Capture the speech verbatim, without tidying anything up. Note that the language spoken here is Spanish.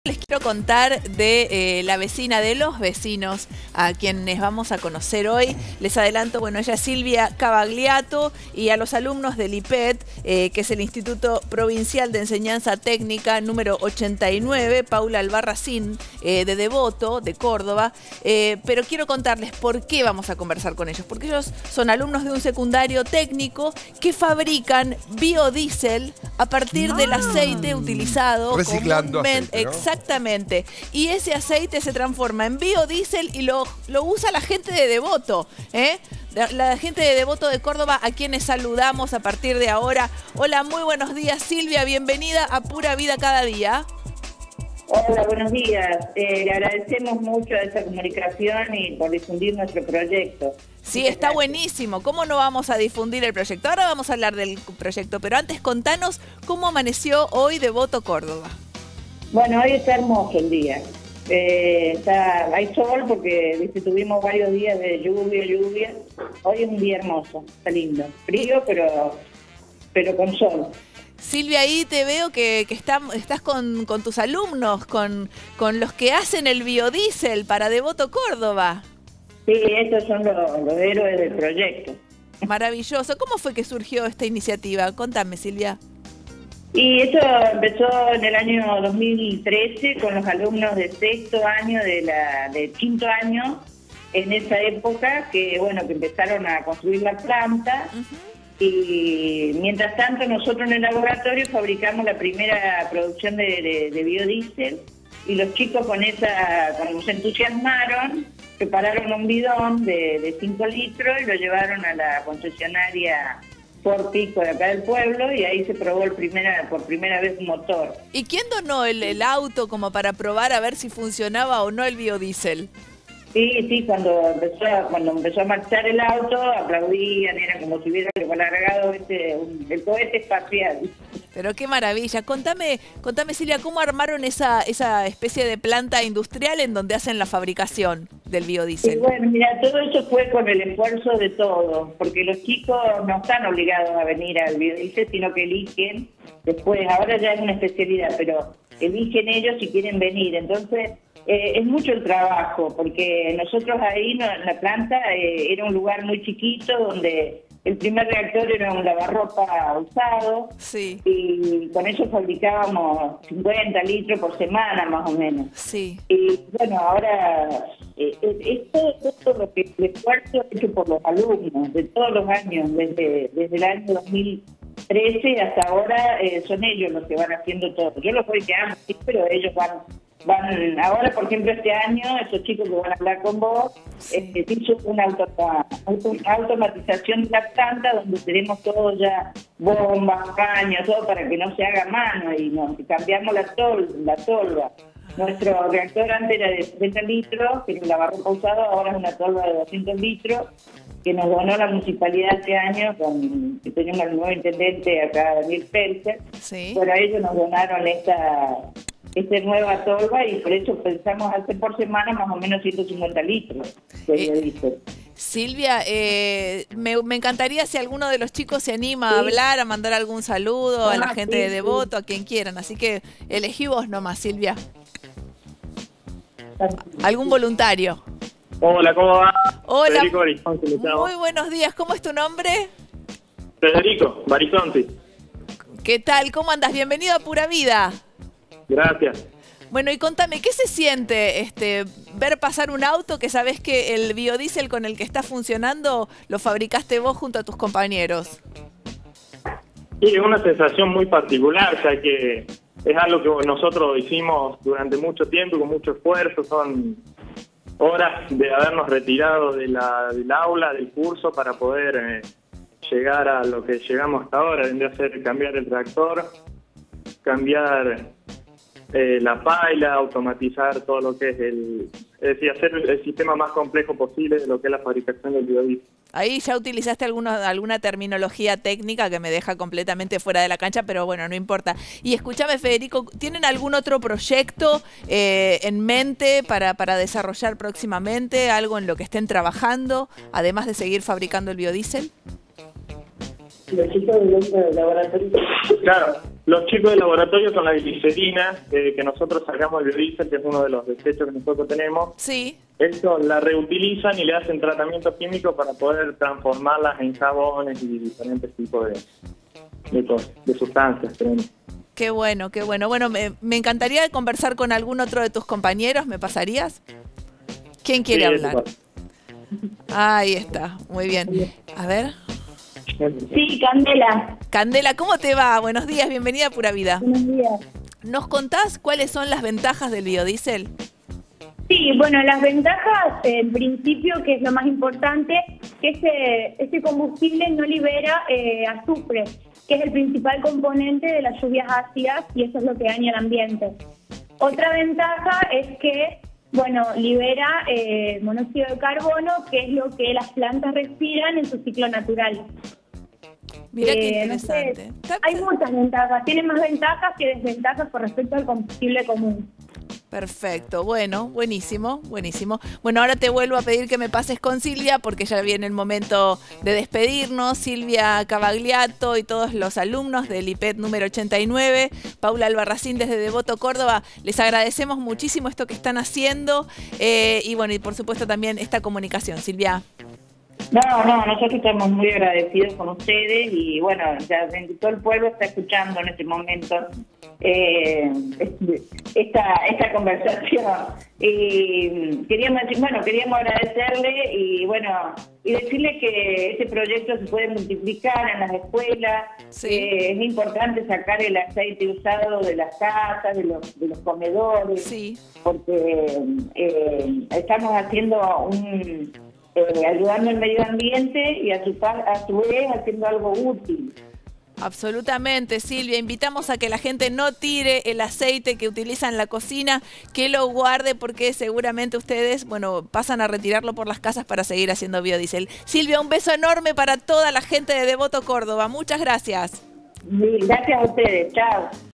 Les quiero contar de eh, la vecina de los vecinos a quienes vamos a conocer hoy. Les adelanto, bueno, ella es Silvia Cavagliato, y a los alumnos del I P E T, eh, que es el Instituto Provincial de Enseñanza Técnica número ochenta y nueve, Paula Albarracín, eh, de Devoto, de Córdoba. Eh, pero quiero contarles por qué vamos a conversar con ellos, porque ellos son alumnos de un secundario técnico que fabrican biodiesel a partir ah, del aceite utilizado reciclando aceite, ¿no? Exactamente. Y ese aceite se transforma en biodiesel y lo, lo usa la gente de Devoto, ¿eh? La, la gente de Devoto de Córdoba, a quienes saludamos a partir de ahora. Hola, muy buenos días, Silvia. Bienvenida a Pura Vida Cada Día. Hola, buenos días. Eh, le agradecemos mucho esta comunicación y por difundir nuestro proyecto. Sí, está buenísimo. ¿Cómo no vamos a difundir el proyecto? Ahora vamos a hablar del proyecto, pero antes contanos cómo amaneció hoy Devoto, Córdoba. Bueno, hoy está hermoso el día. Eh, está, hay sol porque ¿viste? Tuvimos varios días de lluvia, lluvia. Hoy es un día hermoso, está lindo. Frío, pero, pero con sol. Silvia, ahí te veo que, que está, estás con, con tus alumnos, con, con los que hacen el biodiesel para Devoto, Córdoba. Sí, estos son los, los héroes del proyecto. Maravilloso. ¿Cómo fue que surgió esta iniciativa? Contame, Silvia. Y esto empezó en el año dos mil trece con los alumnos de sexto año, de la de quinto año, en esa época, que bueno, que empezaron a construir la planta. Uh-huh. Y mientras tanto nosotros en el laboratorio fabricamos la primera producción de, de, de biodiesel, y los chicos con esa, cuando se entusiasmaron, prepararon un bidón de cinco litros y lo llevaron a la concesionaria Ford Pico de acá del pueblo, y ahí se probó el primera, por primera vez un motor. ¿Y quién donó el, el auto como para probar a ver si funcionaba o no el biodiesel? Sí, sí, cuando empezó, cuando empezó a marchar el auto, aplaudían, era como si hubiera largado este, un, el cohete espacial. Pero qué maravilla. Contame, contame, Silvia, ¿cómo armaron esa, esa especie de planta industrial en donde hacen la fabricación del biodiesel? Sí, bueno, mira, todo eso fue con el esfuerzo de todos, porque los chicos no están obligados a venir al biodiesel, sino que eligen después, ahora ya es una especialidad, pero eligen ellos si quieren venir. Entonces, eh, es mucho el trabajo, porque nosotros ahí no, en la planta eh, era un lugar muy chiquito donde el primer reactor era un lavarropa usado. Sí. Y con eso fabricábamos cincuenta litros por semana más o menos. Sí. Y bueno, ahora eh, es todo, todo lo que el esfuerzo hecho por los alumnos de todos los años, desde, desde el año dos mil trece hasta ahora, eh, son ellos los que van haciendo todo. Yo los voy quedando, sí, pero ellos van... Van, ahora, por ejemplo, este año, esos chicos que van a hablar con vos, sí. eh, hizo una auto, auto, automatización de la planta donde tenemos todo ya, bombas, caños, todo para que no se haga a mano, y, no, y cambiamos la, tol, la tolva. Nuestro reactor antes era de setenta litros, que era un lavarropa usado, ahora es una tolva de doscientos litros, que nos donó la municipalidad este año, con, que tenemos el nuevo intendente acá, Daniel Pelser. Sí. Por ahí ellos nos donaron esta... esta nueva tolva, y por eso pensamos hacer por semana más o menos ciento cincuenta litros de biodiesel. Eh, Silvia, eh, me, me encantaría si alguno de los chicos se anima sí. a hablar, a mandar algún saludo ah, a la gente sí, de Devoto, sí. a quien quieran. Así que elegí vos nomás, Silvia. ¿Algún voluntario? Hola, ¿cómo va? Hola, Federico Barizonti. Muy buenos días, ¿cómo es tu nombre? Federico Barizonti. ¿Qué tal? ¿Cómo andas? Bienvenido a Pura Vida. Gracias. Bueno, y contame, ¿qué se siente este ver pasar un auto que sabés que el biodiesel con el que está funcionando lo fabricaste vos junto a tus compañeros? Sí, es una sensación muy particular, ya que es algo que nosotros hicimos durante mucho tiempo, con mucho esfuerzo. Son horas de habernos retirado de la, del aula, del curso, para poder eh, llegar a lo que llegamos hasta ahora. Vendría a ser cambiar el tractor, cambiar... Eh, la paila, automatizar todo lo que es el... Es decir, hacer el sistema más complejo posible de lo que es la fabricación del biodiesel. Ahí ya utilizaste alguna, alguna terminología técnica que me deja completamente fuera de la cancha, pero bueno, no importa. Y escúchame, Federico, ¿tienen algún otro proyecto eh, en mente para, para desarrollar próximamente? ¿Algo en lo que estén trabajando, además de seguir fabricando el biodiesel? Los chicos del laboratorio. Claro. los chicos del laboratorio con la glicerina eh, que nosotros sacamos del biodiesel, que es uno de los desechos que nosotros tenemos, Sí. eso la reutilizan y le hacen tratamiento químico para poder transformarlas en jabones y diferentes tipos de, de, cosas, de sustancias. Creen. Qué bueno, qué bueno. Bueno, me, me encantaría conversar con algún otro de tus compañeros, ¿me pasarías? ¿Quién quiere Sí, hablar? Ahí está, muy bien. A ver. Sí, Candela. Candela, ¿cómo te va? Buenos días, bienvenida a Pura Vida. Buenos días. ¿Nos contás cuáles son las ventajas del biodiesel? Sí, bueno, las ventajas, eh, en principio, que es lo más importante, que ese, ese combustible no libera eh, azufre, que es el principal componente de las lluvias ácidas y eso es lo que daña el ambiente. Otra ventaja es que, bueno, libera eh, monóxido de carbono, que es lo que las plantas respiran en su ciclo natural. Mira qué Eh, no interesante. sé, Está- hay muchas ventajas, tiene más ventajas que desventajas con respecto al combustible común. Perfecto, bueno, buenísimo, buenísimo. Bueno, ahora te vuelvo a pedir que me pases con Silvia porque ya viene el momento de despedirnos. Silvia Cavagliato y todos los alumnos del I P E T número ochenta y nueve, Paula Albarracín desde Devoto, Córdoba, les agradecemos muchísimo esto que están haciendo eh, y bueno, y por supuesto también esta comunicación. Silvia. No, no, nosotros estamos muy agradecidos con ustedes y bueno, ya todo el pueblo está escuchando en este momento eh, esta esta conversación. Y queríamos decir, bueno, queríamos agradecerle y bueno, y decirle que este proyecto se puede multiplicar en las escuelas. Sí. Eh, es importante sacar el aceite usado de las casas, de los, de los comedores, Sí. porque eh, estamos haciendo un... Eh, ayudando al medio ambiente y a su, a su vez haciendo algo útil. Absolutamente, Silvia. Invitamos a que la gente no tire el aceite que utiliza en la cocina, que lo guarde porque seguramente ustedes, bueno, pasan a retirarlo por las casas para seguir haciendo biodiesel. Silvia, un beso enorme para toda la gente de Devoto, Córdoba. Muchas gracias. Gracias a ustedes. Chao.